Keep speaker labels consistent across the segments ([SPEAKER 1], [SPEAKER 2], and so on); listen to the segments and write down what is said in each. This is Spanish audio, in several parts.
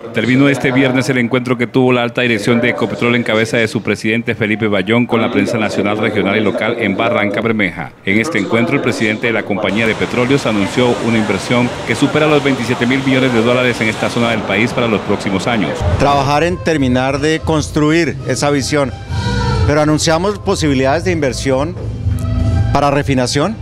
[SPEAKER 1] Terminó este viernes el encuentro que tuvo la alta dirección de Ecopetrol en cabeza de su presidente Felipe Bayón con la prensa nacional, regional y local en Barranca Bermeja. En este encuentro, el presidente de la compañía de petróleos anunció una inversión que supera los 27.000 millones de dólares en esta zona del país para los próximos años.
[SPEAKER 2] Trabajar en terminar de construir esa visión, pero anunciamos posibilidades de inversión para refinación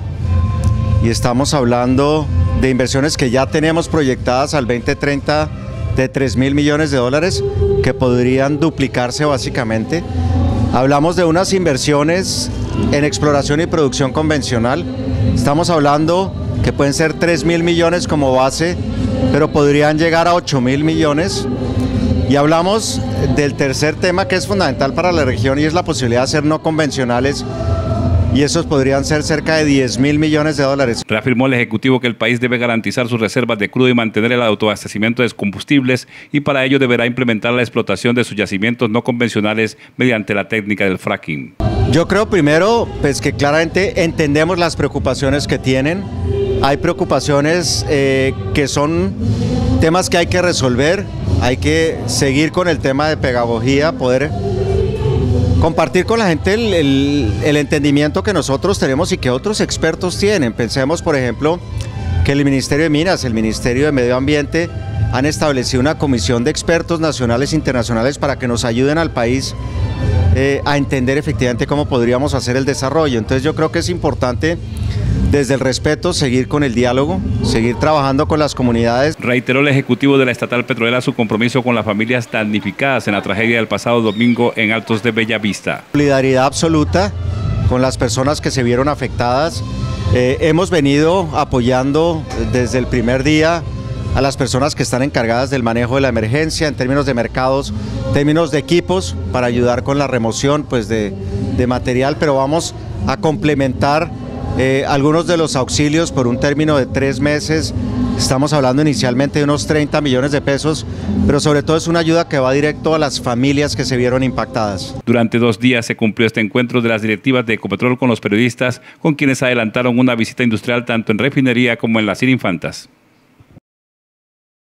[SPEAKER 2] y estamos hablando de inversiones que ya tenemos proyectadas al 2030 de 3.000 millones de dólares que podrían duplicarse básicamente. Hablamos de unas inversiones en exploración y producción convencional. Estamos hablando que pueden ser 3.000 millones como base, pero podrían llegar a 8.000 millones. Y hablamos del tercer tema que es fundamental para la región y es la posibilidad de hacer no convencionales. Y esos podrían ser cerca de 10.000 millones de dólares.
[SPEAKER 1] Reafirmó el Ejecutivo que el país debe garantizar sus reservas de crudo y mantener el autoabastecimiento de combustibles y para ello deberá implementar la explotación de sus yacimientos no convencionales mediante la técnica del fracking.
[SPEAKER 2] Yo creo primero pues que claramente entendemos las preocupaciones que tienen. Hay preocupaciones que son temas que hay que resolver, hay que seguir con el tema de pedagogía, poder compartir con la gente el entendimiento que nosotros tenemos y que otros expertos tienen. Pensemos, por ejemplo, que el Ministerio de Minas, el Ministerio de Medio Ambiente han establecido una comisión de expertos nacionales e internacionales para que nos ayuden al país a entender efectivamente cómo podríamos hacer el desarrollo. Entonces yo creo que es importante desde el respeto seguir con el diálogo, seguir trabajando con las comunidades.
[SPEAKER 1] Reiteró el Ejecutivo de la Estatal Petrolera su compromiso con las familias damnificadas en la tragedia del pasado domingo en Altos de Bellavista.
[SPEAKER 2] Solidaridad absoluta con las personas que se vieron afectadas. Hemos venido apoyando desde el primer día a las personas que están encargadas del manejo de la emergencia en términos de mercados, en términos de equipos para ayudar con la remoción pues, de material, pero vamos a complementar algunos de los auxilios por un término de 3 meses. Estamos hablando inicialmente de unos 30 millones de pesos, pero sobre todo es una ayuda que va directo a las familias que se vieron impactadas.
[SPEAKER 1] Durante 2 días se cumplió este encuentro de las directivas de Ecopetrol con los periodistas, con quienes adelantaron una visita industrial tanto en refinería como en la Cien Infantas.